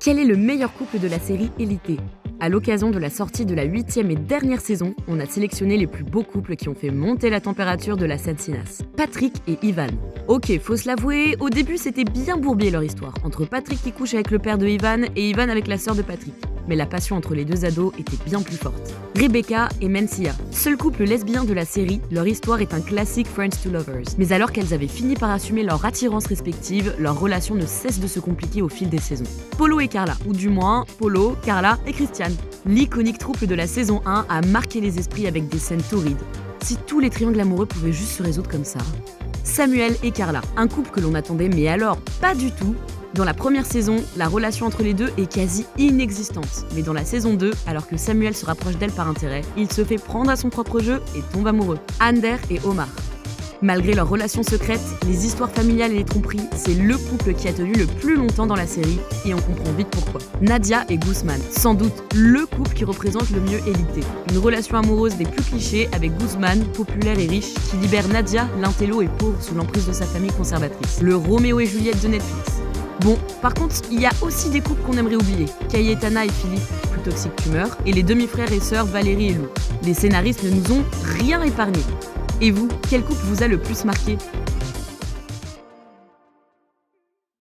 Quel est le meilleur couple de la série Élité ? À l'occasion de la sortie de la 8e et dernière saison, on a sélectionné les plus beaux couples qui ont fait monter la température de la scène cinéaste. Patrick et Ivan. Ok, faut se l'avouer, au début c'était bien bourbier leur histoire, entre Patrick qui couche avec le père de Ivan et Ivan avec la sœur de Patrick. Mais la passion entre les deux ados était bien plus forte. Rebecca et Mencia. Seul couple lesbien de la série, leur histoire est un classique Friends to Lovers. Mais alors qu'elles avaient fini par assumer leur attirance respective, leur relation ne cesse de se compliquer au fil des saisons. Polo et Carla, ou du moins Polo, Carla et Christiane. L'iconique troupe de la saison 1 a marqué les esprits avec des scènes torrides. Si tous les triangles amoureux pouvaient juste se résoudre comme ça. Samuel et Carla, un couple que l'on attendait, mais alors pas du tout. Dans la première saison, la relation entre les deux est quasi inexistante. Mais dans la saison 2, alors que Samuel se rapproche d'elle par intérêt, il se fait prendre à son propre jeu et tombe amoureux. Ander et Omar. Malgré leur relation secrète, les histoires familiales et les tromperies, c'est le couple qui a tenu le plus longtemps dans la série, et on comprend vite pourquoi. Nadia et Guzman, sans doute le couple qui représente le mieux Élité. Une relation amoureuse des plus clichés avec Guzman, populaire et riche, qui libère Nadia, l'intello et pauvre sous l'emprise de sa famille conservatrice. Le Roméo et Juliette de Netflix. Bon, par contre, il y a aussi des couples qu'on aimerait oublier. Cayetana et Philippe, plus toxiques qu'humeur, et les demi-frères et sœurs Valérie et Lou. Les scénaristes ne nous ont rien épargné. Et vous, quel couple vous a le plus marqué ?